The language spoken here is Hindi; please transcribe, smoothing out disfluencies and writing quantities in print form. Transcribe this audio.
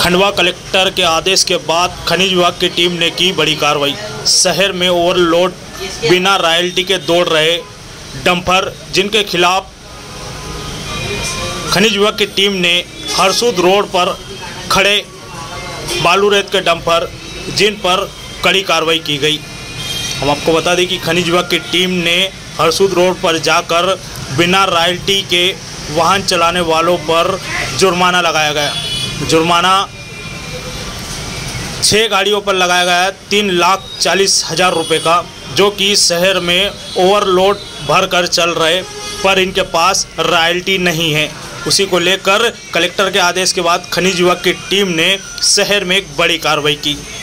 खंडवा कलेक्टर के आदेश के बाद खनिज विभाग की टीम ने की बड़ी कार्रवाई। शहर में ओवरलोड बिना रॉयल्टी के दौड़ रहे डंपर, जिनके खिलाफ खनिज विभाग की टीम ने हरसूद रोड पर खड़े बालू रेत के डंपर, जिन पर कड़ी कार्रवाई की गई। हम आपको बता दें कि खनिज विभाग की टीम ने हरसूद रोड पर जाकर बिना रॉयल्टी के वाहन चलाने वालों पर जुर्माना लगाया गया। जुर्माना 6 गाड़ियों पर लगाया गया है 3,40,000 रुपये का, जो कि शहर में ओवरलोड भर कर चल रहे पर इनके पास रॉयल्टी नहीं है। उसी को लेकर कलेक्टर के आदेश के बाद खनिज विभाग की टीम ने शहर में एक बड़ी कार्रवाई की।